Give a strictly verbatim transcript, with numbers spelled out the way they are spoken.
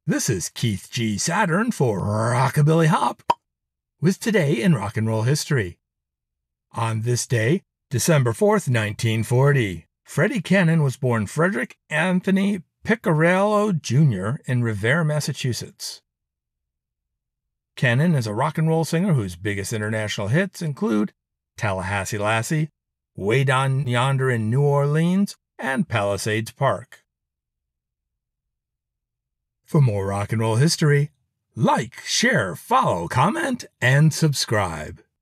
This is Keith G. Saturn for Rockabilly Hop with Today in Rock and Roll History. On this day, December fourth, nineteen forty, Freddy Cannon was born Frederick Anthony Picariello, Junior in Revere, Massachusetts. Cannon is a rock and roll singer whose biggest international hits include Tallahassee Lassie, Way Down Yonder in New Orleans, and Palisades Park. For more rock and roll history, like, share, follow, comment, and subscribe.